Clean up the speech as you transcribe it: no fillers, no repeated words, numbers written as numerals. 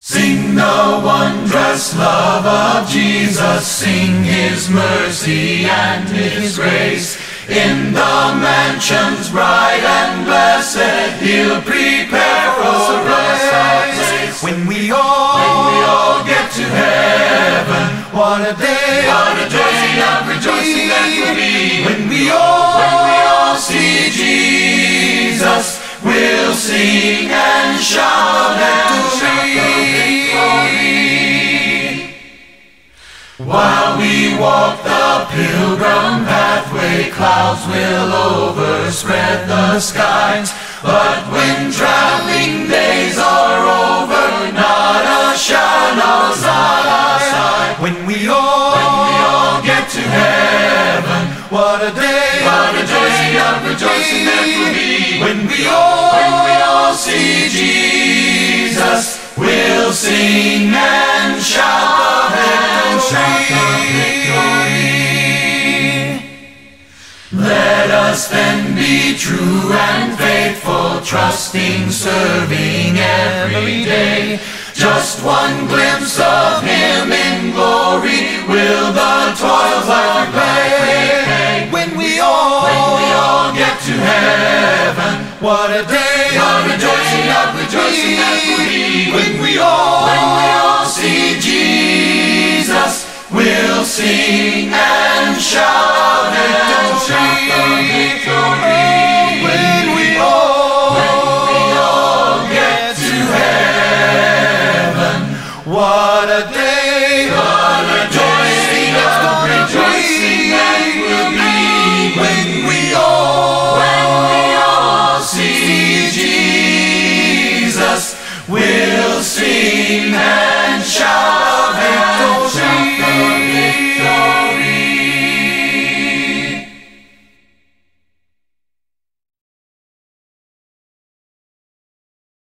Sing the wondrous love of Jesus, sing His mercy and His grace. In the mansions bright and blessed, He'll prepare for us a place. When we all get to heaven, what a day of rejoicing that will be. When we all see Jesus, we'll sing and shout victory. While we walk the pilgrim pathway, clouds will overspread the skies. But when traveling days are over, not a shadow's outside. When we all get to heaven, what a day of rejoicing that will be. When we all see Jesus, we'll sing and shout victory. Let us then be true and faithful, trusting, serving every day. Just one glimpse of Him in glory will the toils of life repay. When we all get to heaven, what a day of rejoicing that will be. When we all see Jesus, we'll sing and shout victory. When we all get to heaven, what a day